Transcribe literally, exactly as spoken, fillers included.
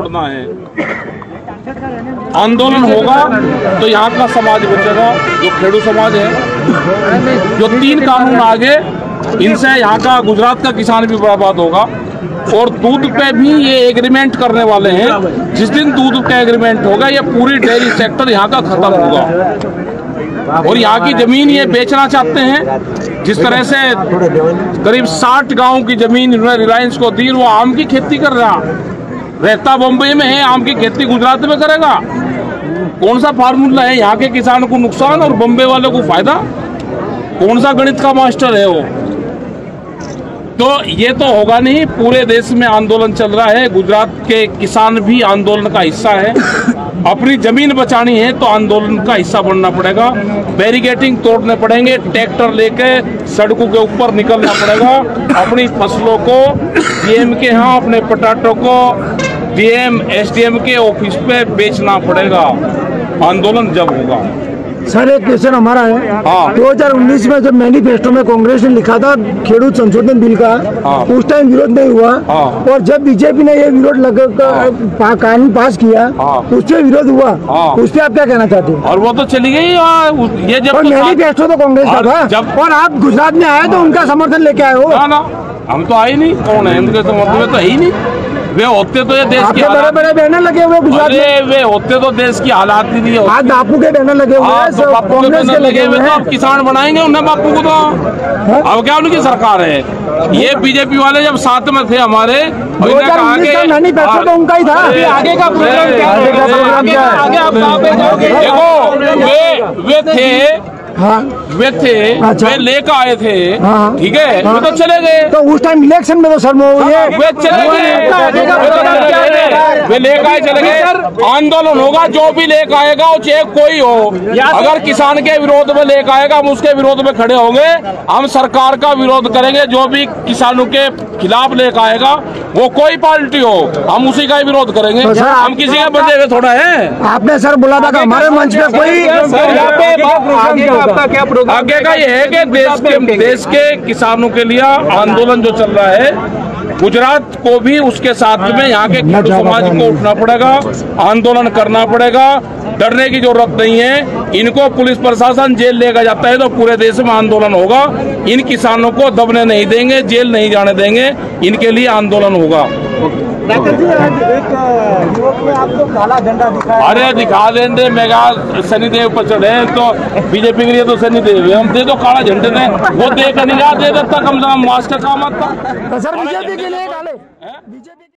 छोड़ना है। आंदोलन होगा तो यहाँ का समाज बचेगा, जो खेडू समाज है। जो तीन कानून आगे, इनसे यहाँ का गुजरात का किसान भी बर्बाद होगा। और दूध पे भी ये एग्रीमेंट करने वाले हैं। जिस दिन दूध का एग्रीमेंट होगा, ये पूरी डेयरी सेक्टर यहाँ का खत्म होगा। और यहाँ की जमीन ये बेचना चाहते हैं। जिस तरह से करीब साठ गांव की जमीन इन्होंने रिलायंस को दी, वो आम की खेती कर रहा, रहता बम्बई में है, आम की खेती गुजरात में करेगा। कौन सा फार्मूला है? यहाँ के किसानों को नुकसान और बम्बई वालों को फायदा। कौन सा गणित का मास्टर है वो? तो ये तो होगा नहीं। पूरे देश में आंदोलन चल रहा है, गुजरात के किसान भी आंदोलन का हिस्सा है। अपनी जमीन बचानी है तो आंदोलन का हिस्सा बनना पड़ेगा। बैरिकेडिंग तोड़ने पड़ेंगे, ट्रैक्टर लेके सड़कों के ऊपर निकलना पड़ेगा। अपनी फसलों को डीएम के यहाँ, अपने पटाटों को डीएम एसडीएम के ऑफिस पे बेचना पड़ेगा। आंदोलन जब होगा। सर, एक क्वेश्चन हमारा है। हाँ। दो हज़ार उन्नीस में जब मैनिफेस्टो में कांग्रेस ने लिखा था खेडूत संशोधन बिल का, हाँ। उस टाइम विरोध नहीं हुआ। हाँ। और जब बीजेपी ने ये विरोध लगा हाँ। कानून पास किया, हाँ। उस पर विरोध हुआ। हाँ। उस पर आप क्या कहना चाहते हैं? और वो तो चली गई। ये जब और मैनिफेस्टो तो कांग्रेस का था, जब और आप गुजरात में आए तो उनका समर्थन लेके आए हो। ना ना, हम तो आए नहीं। कौन है उनके समर्थन में? तो है ही नहीं। वे होते तो ये देश की बड़े बड़े बैनर लगे हुए गुजरात में। वे होते तो देश की हालात ही नहीं होती। आज बापू के बैनर लगे हुए हैं, तो बापू के बैनर लगे हुए, तो अब किसान बनाएंगे उन्हें बापू को। तो अब क्या उनकी सरकार है? ये बीजेपी वाले जब साथ में थे हमारे, दो हज़ार उन्नीस का मैनिफेस्टो तो उनका ही था। आगे का प्रोग्राम क्या है? आगे आप देखो, वे वे थे हाँ। वे थे अच्छा। वे लेकर आए थे। हाँ। ठीक है। हाँ। वे तो चले गए। तो उस टाइम इलेक्शन में तो सर वो ये वे चले गए, वे लेकर आए, चले गए। आंदोलन होगा, जो भी लेकर आएगा वो चाहे कोई हो। अगर किसान के विरोध में लेकर आएगा, हम उसके विरोध में खड़े होंगे। हम सरकार का विरोध करेंगे। जो भी किसानों के खिलाफ लेकर आएगा, वो कोई पार्टी हो, हम उसी का ही विरोध करेंगे। तो हम किसी के बंदे में थोड़ा है। आपने सर बोला था कि हमारे मंच पे कोई आपका क्या प्रोग्राम? आगे का ये है कि देश के देश के किसानों के लिए आंदोलन जो चल रहा है, गुजरात को भी उसके साथ में यहाँ के खेडू समाज को उठना पड़ेगा, आंदोलन करना पड़ेगा। डरने की जरूरत नहीं है। इनको पुलिस प्रशासन जेल लेकर जाता है तो पूरे देश में आंदोलन होगा। इन किसानों को दबने नहीं देंगे, जेल नहीं जाने देंगे। इनके लिए आंदोलन होगा। आपको काला झंडा दिखाया। अरे दिखा देंगे, मेगा शनिदेव पर चढ़े तो बीजेपी के लिए तो शनिदेव है। हम दे दो काला झंडे ने, वो दे कर नहीं दे देता, कम से कम मास्क का काम आता। सर बीजेपी के लिए डाले।